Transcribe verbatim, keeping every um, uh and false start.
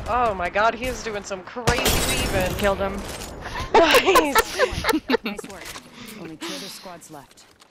Oh my god, he is doing some crazy weaving. Killed him. Nice! Nice work. Only two other squads left.